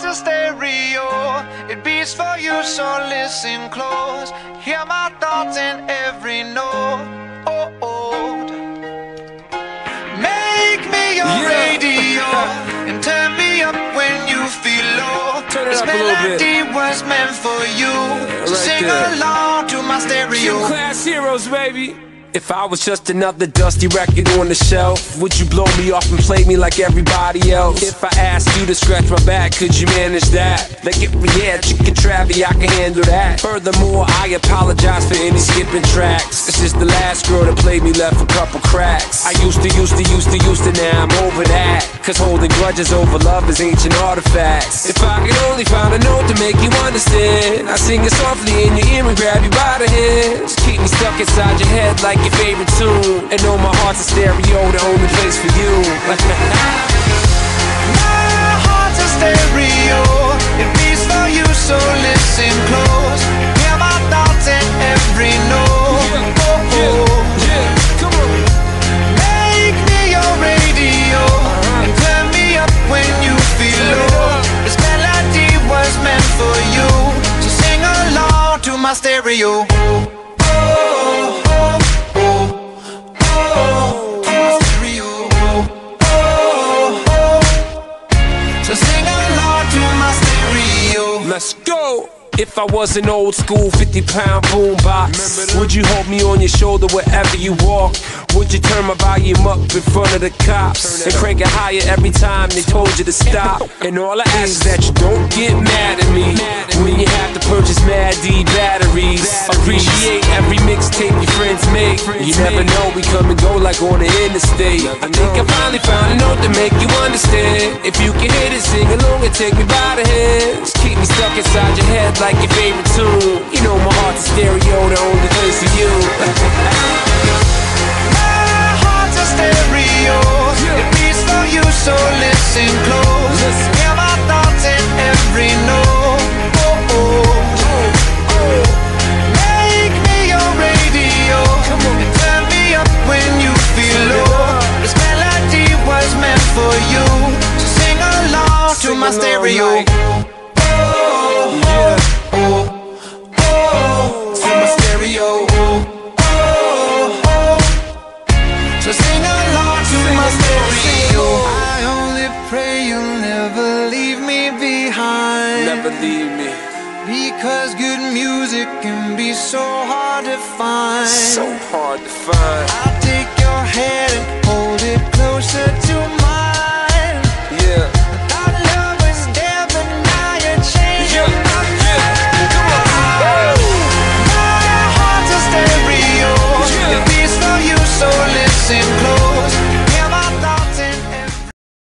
a stereo, it beats for you, so listen close. Hear my thoughts in every note. Make me your radio and turn me up when you feel low. This melody was meant for you, so sing along to my stereo. Class heroes, baby. If I was just another dusty record on the shelf, would you blow me off and play me like everybody else? If I asked you to scratch my back, could you manage that? Like if we had chicken travy, I can handle that. Furthermore, I apologize for any skipping tracks. This is the last girl that played me, left a couple cracks. I used to, now I'm over that. Cause holding grudges over love is ancient artifacts. If I could only find a note to make you understand, I sing it softly in your ear and grab you by the hands. Keep me stuck inside your head like your favorite tune, and know my heart's a stereo, the only place for you. My heart's a stereo, it beats for you, so listen close. Hear my thoughts in every note. Come on. Make me your radio and turn me up when you feel low. This melody was meant for you, so sing along to my stereo. Let's go! If I was an old school 50-pound boombox, would you hold me on your shoulder wherever you walk? Would you turn my volume up in front of the cops and crank it higher every time they told you to stop? And all I ask is that you don't get mad at me when you have to purchase Mad D batteries. Appreciate every mixtape your friends make. You never know, we come and go like on the interstate. I think I finally found a note to make you understand. If you can hit it, sing along and take me by the hands. Keep me stuck inside your head like your favorite tune. You know my heart's a stereo, the only place for you. My heart's a stereo, it beats for you, so listen close. Hear my thoughts in every note. Make me your radio and turn me up when you feel low. This melody was meant for you, so sing along to my stereo. So sing along to my stereo. I only pray you'll never leave me behind. Never leave me. Because good music can be so hard to find. So hard to find. I'll take your hand and hold it closer